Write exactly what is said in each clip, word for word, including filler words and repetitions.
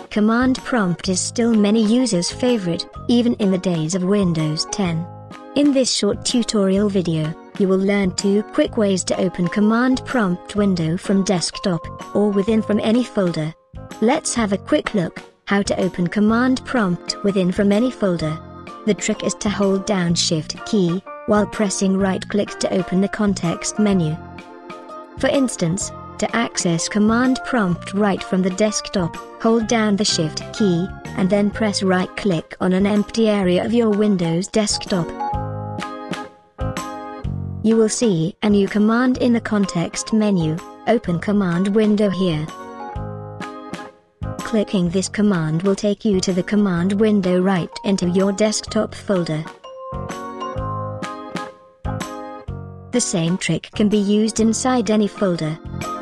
command prompt is still many users' favorite, even in the days of Windows ten. In this short tutorial video, you will learn two quick ways to open command prompt window from desktop, or within from any folder. Let's have a quick look, how to open command prompt within from any folder. The trick is to hold down Shift key, while pressing right click to open the context menu. For instance, to access command prompt right from the desktop, hold down the Shift key, and then press right click on an empty area of your Windows desktop. You will see a new command in the context menu. Open command window here. Clicking this command will take you to the command window right into your desktop folder. The same trick can be used inside any folder.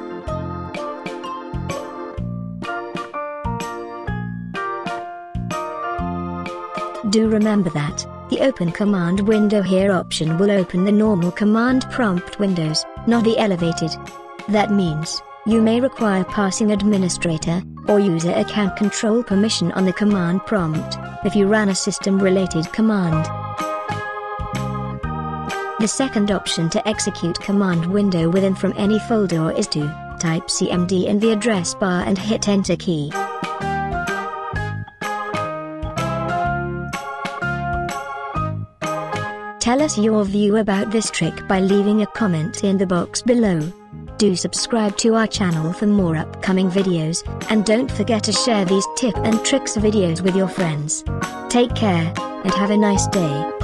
Do remember that the Open Command Window Here option will open the normal command prompt windows, not the elevated. That means, you may require passing administrator, or user account control permission on the command prompt, if you run a system-related command. The second option to execute command window within from any folder is to type C M D in the address bar and hit enter key. Tell us your view about this trick by leaving a comment in the box below. Do subscribe to our channel for more upcoming videos, and don't forget to share these tip and tricks videos with your friends. Take care, and have a nice day.